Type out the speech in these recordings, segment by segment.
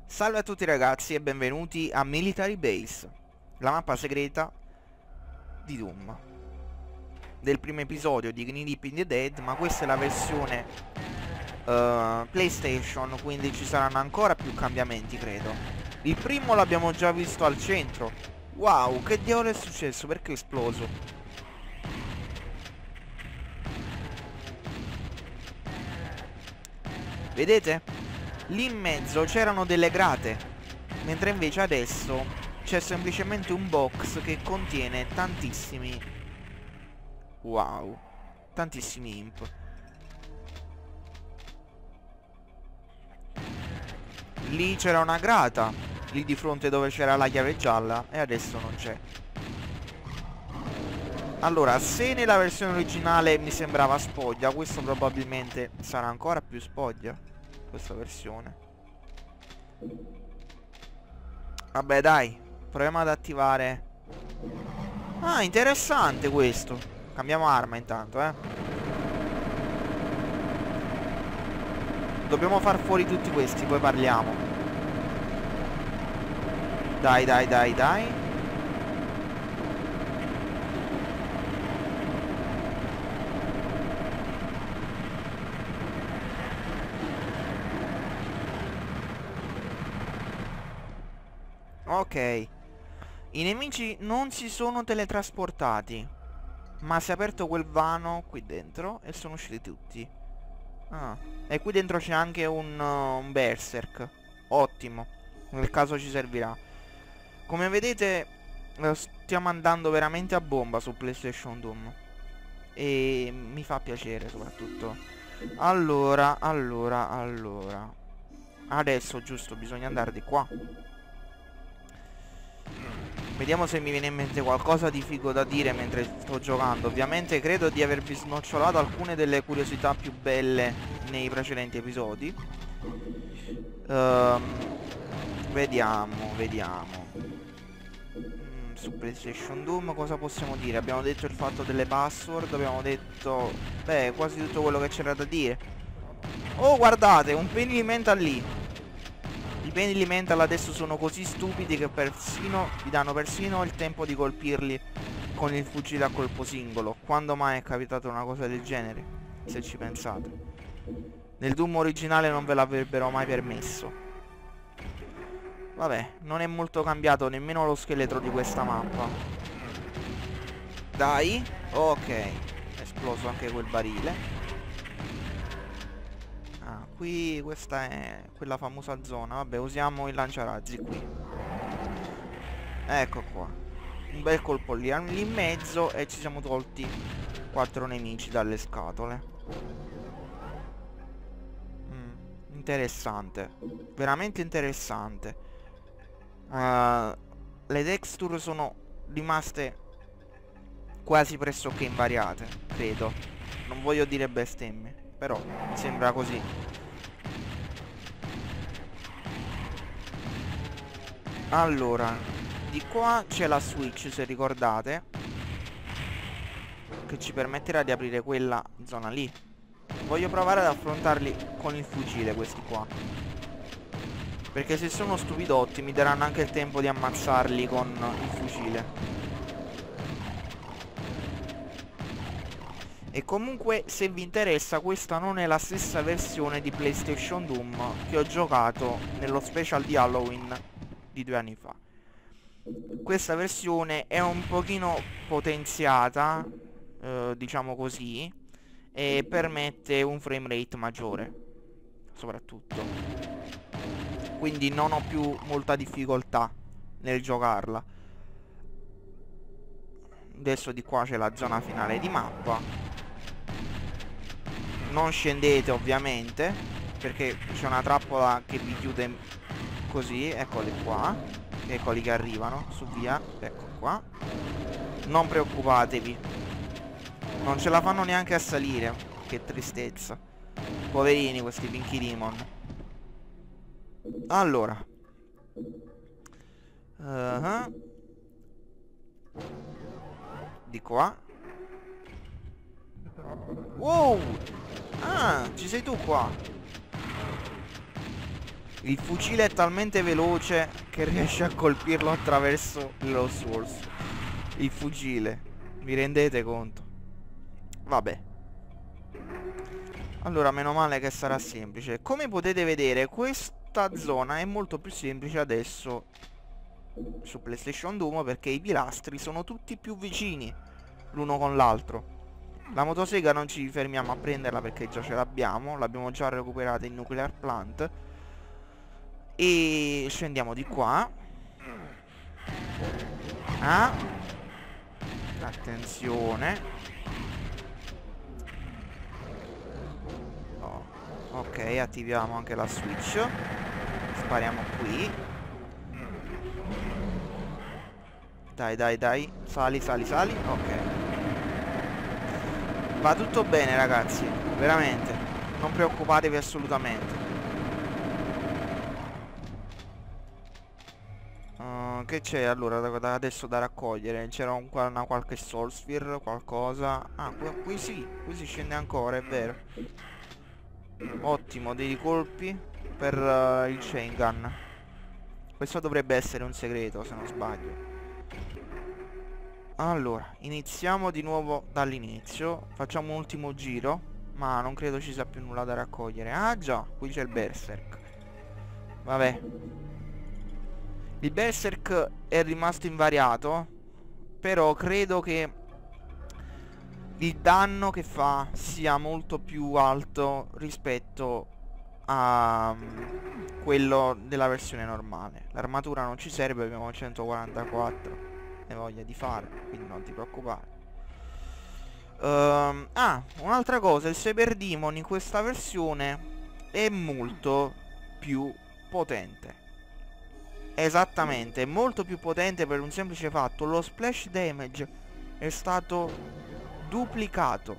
Salve a tutti ragazzi e benvenuti a Military Base, la mappa segreta di Doom, del primo episodio di Green Deep in the Dead, ma questa è la versione PlayStation, quindi ci saranno ancora più cambiamenti, credo. Il primo l'abbiamo già visto al centro. Wow, che diavolo è successo? Perché è esploso? Vedete? Lì in mezzo c'erano delle grate, mentre invece adesso c'è semplicemente un box che contiene tantissimi... Wow, tantissimi imp. Lì c'era una grata, lì di fronte dove c'era la chiave gialla, e adesso non c'è. Allora, se nella versione originale mi sembrava spoglia, questo probabilmente sarà ancora più spoglia, questa versione. Vabbè dai, proviamo ad attivare. Ah, interessante questo. Cambiamo arma intanto, Dobbiamo far fuori tutti questi, poi parliamo. Dai, dai, dai, dai. Ok. I nemici non si sono teletrasportati, ma si è aperto quel vano qui dentro e sono usciti tutti. Ah, e qui dentro c'è anche un berserk. Ottimo, nel caso ci servirà. Come vedete stiamo andando veramente a bomba su PlayStation Doom, e mi fa piacere soprattutto. Allora adesso giusto bisogna andare di qua. Vediamo se mi viene in mente qualcosa di figo da dire mentre sto giocando. Ovviamente credo di avervi snocciolato alcune delle curiosità più belle nei precedenti episodi. Vediamo. Su PlayStation Doom cosa possiamo dire? Abbiamo detto il fatto delle password, abbiamo detto... beh, quasi tutto quello che c'era da dire. Oh, guardate, un penny mental lì. I penny mental adesso sono così stupidi che vi danno persino il tempo di colpirli con il fucile a colpo singolo. Quando mai è capitata una cosa del genere? Se ci pensate. Nel Doom originale non ve l'avrebbero mai permesso. Vabbè, non è molto cambiato nemmeno lo scheletro di questa mappa. Dai. Ok. È esploso anche quel barile. Ah, qui questa è quella famosa zona. Vabbè, usiamo il lanciarazzi qui. Ecco qua. Un bel colpo lì in mezzo e ci siamo tolti 4 nemici dalle scatole. Interessante. Veramente interessante. Le texture sono rimaste quasi pressoché invariate, credo. Non voglio dire bestemmie, però mi sembra così. Allora, di qua c'è la switch, se ricordate, che ci permetterà di aprire quella zona lì. Voglio provare ad affrontarli con il fucile questi qua, perché se sono stupidotti mi daranno anche il tempo di ammazzarli con il fucile. E comunque, se vi interessa, questa non è la stessa versione di PlayStation Doom che ho giocato nello special di Halloween di 2 anni fa. Questa versione è un pochino potenziata, diciamo così, e permette un frame rate maggiore, soprattutto. Quindi non ho più molta difficoltà nel giocarla. Adesso di qua c'è la zona finale di mappa. Non scendete ovviamente, perché c'è una trappola che vi chiude così. Eccoli qua. Eccoli che arrivano. Su, via. Ecco qua. Non preoccupatevi, non ce la fanno neanche a salire. Che tristezza. Poverini questi Pinky Demon. Allora, di qua. Wow. Ah, ci sei tu qua. Il fucile è talmente veloce che riesce a colpirlo attraverso lo swords. Il fucile. Vi rendete conto? Vabbè. Allora, meno male che sarà semplice. Come potete vedere, questa zona è molto più semplice adesso su PlayStation 2 perché i pilastri sono tutti più vicini l'uno con l'altro. La motosega non ci fermiamo a prenderla perché già ce l'abbiamo. L'abbiamo già recuperata in Nuclear Plant. E scendiamo di qua. Ah, attenzione. Oh, ok, attiviamo anche la switch. Spariamo qui. Dai, dai, dai. Sali, sali, sali. Ok. Va tutto bene, ragazzi. Veramente. Non preoccupatevi assolutamente. Che c'è allora da adesso da raccogliere? C'era una qualche Soul Sphere, qualcosa. Ah, qui sì, qui si scende ancora, è vero. Ottimo, dei colpi per il chain gun. Questo dovrebbe essere un segreto, se non sbaglio. Allora, iniziamo di nuovo dall'inizio. Facciamo un ultimo giro, ma non credo ci sia più nulla da raccogliere. Ah già, qui c'è il Berserk. Vabbè. Il Berserk è rimasto invariato, però credo che il danno che fa sia molto più alto rispetto a quello della versione normale. L'armatura non ci serve, abbiamo 144 e voglia di fare, quindi non ti preoccupare. Un'altra cosa, il Cyber Demon in questa versione è molto più potente. Esattamente, è molto più potente per un semplice fatto: lo splash damage è stato duplicato.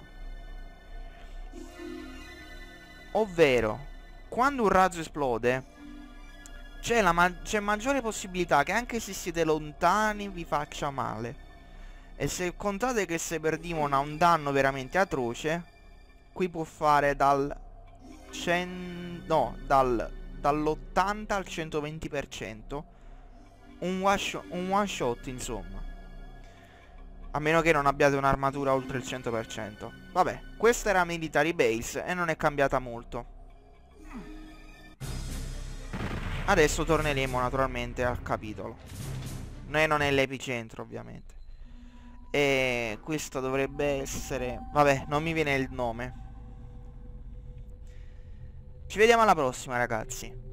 Ovvero, quando un razzo esplode c'è maggiore possibilità che anche se siete lontani vi faccia male. E se contate che Cyber Demon ha un danno veramente atroce, qui può fare dall'80 al 120%. Un one shot, insomma. A meno che non abbiate un'armatura oltre il 100%. Vabbè, questa era Military Base e non è cambiata molto. Adesso torneremo naturalmente al capitolo. Noi non è l'epicentro, ovviamente. E questo dovrebbe essere... Vabbè, non mi viene il nome. Ci vediamo alla prossima, ragazzi.